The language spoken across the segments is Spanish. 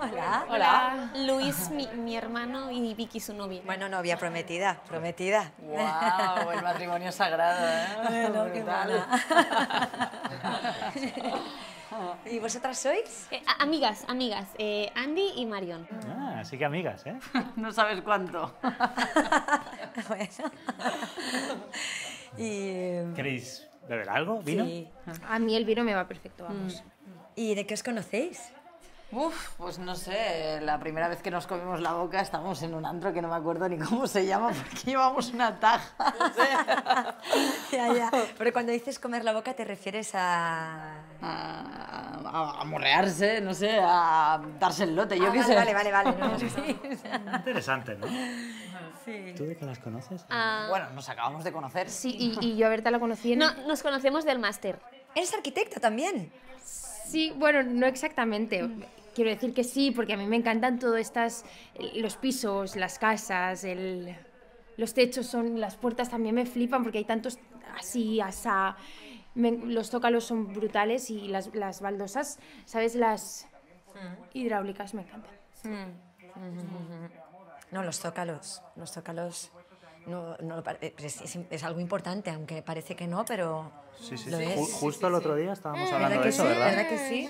Hola. Hola. Luis, mi hermano, y Vicky, su novia. Bueno, novia prometida, prometida. ¡Guau! El matrimonio sagrado, ¿eh? Bueno, qué Brutal. ¿Y vosotras sois? Amigas, Andy y Marion. Ah, sí que amigas, ¿eh? No sabes cuánto. Bueno. Y... ¿Queréis beber algo? ¿Vino? Sí. A mí el vino me va perfecto, vamos. ¿Y de qué os conocéis? Uf, pues no sé, la primera vez que nos comimos la boca estábamos en un antro que no me acuerdo ni cómo se llama porque llevamos una taja. No sé. Ya. Pero cuando dices comer la boca te refieres a... A morrearse, no sé, a darse el lote, yo qué sé. Vale. No, sí. Interesante, ¿no? Sí. ¿Tú de qué las conoces? Bueno, nos acabamos de conocer. Sí, y yo a Berta la conocí en... No, nos conocemos del máster. ¿Eres arquitecta también? Sí, bueno, no exactamente. Quiero decir que sí, porque a mí me encantan todas estas... Los pisos, las casas, los techos, las puertas también me flipan porque hay tantos así, asá... Los zócalos son brutales y las baldosas, ¿sabes? Las hidráulicas me encantan. No, los zócalos. No, es algo importante, aunque parece que no, pero Sí. lo es. Justo el otro día estábamos hablando ¿Verdad de que eso, sí? ¿verdad? ¿Verdad que sí?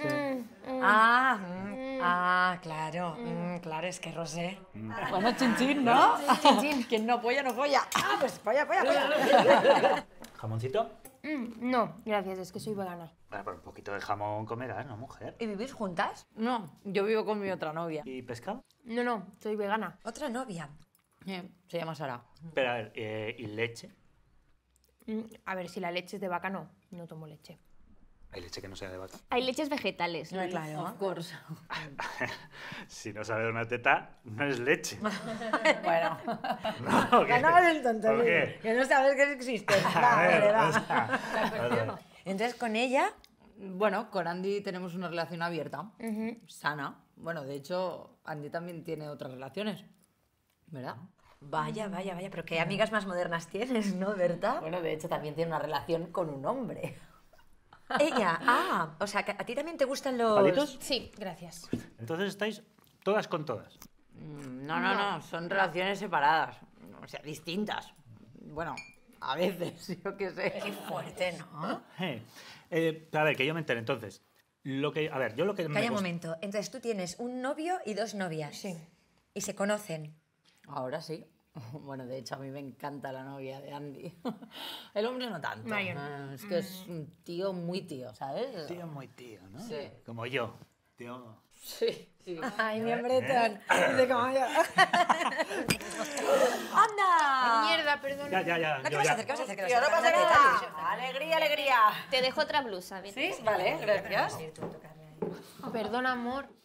Claro. Claro, es que Rosé. Bueno, chin, ¿no? Chin. Quien no apoya, no apoya. Ah, pues polla. ¿Jamoncito? No, gracias, es que soy vegana. Bueno, pero un poquito de jamón comerás, ¿no, mujer? ¿Y vivís juntas? No, yo vivo con mi otra novia. ¿Y pescado? No, soy vegana. Otra novia. Se llama Sara. Pero a ver, ¿y leche? A ver, si la leche es de vaca, no tomo leche. ¿Hay leche que no sea de vaca? Hay leches vegetales. No, claro. Of course. Si no sabe de una teta, no es leche. Bueno. No, ¿qué? Ganabas el tonto, ¿Por qué? que no sabes que existe. A ver, Va. o sea, Entonces, con ella... Bueno, con Andy tenemos una relación abierta, sana. Bueno, de hecho, Andy también tiene otras relaciones, ¿verdad? Vaya, pero qué amigas más modernas tienes, ¿no, Berta? Bueno, de hecho, también tiene una relación con un hombre. Ella, o sea, que a ti también te gustan los... ¿Palitos? Sí, gracias. Entonces estáis todas con todas. No, son relaciones separadas, o sea, distintas. Bueno, a veces, yo qué sé. Qué fuerte, ¿no? A ver, que yo me entere, entonces. Yo lo que me Calla un gusta- momento. Entonces, tú tienes un novio y dos novias. Sí. Y se conocen. Ahora sí. Bueno, de hecho, a mí me encanta la novia de Andy. El hombre no tanto. Marion. Es que es un tío muy tío, ¿sabes? Tío muy tío, ¿no? Sí. Como yo. Tío... Sí. Ay, mi hombretón. Dice como yo. ¡Anda! Mierda, perdona. Ya. ¿Qué yo vas a ya. hacer? ¿Qué vas a hacer? Tío, no pasa nada. Alegría. Te dejo otra blusa. ¿bien? Sí, vale, gracias. Perdona, amor.